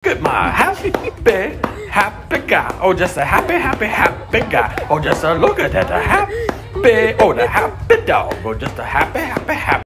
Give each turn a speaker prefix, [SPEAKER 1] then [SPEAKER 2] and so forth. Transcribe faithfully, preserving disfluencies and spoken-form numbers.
[SPEAKER 1] at my happy, happy guy. Oh, just a happy, happy, happy guy. Oh, just a look at that, a happy, oh, the happy dog. Oh, just a happy, happy, happy.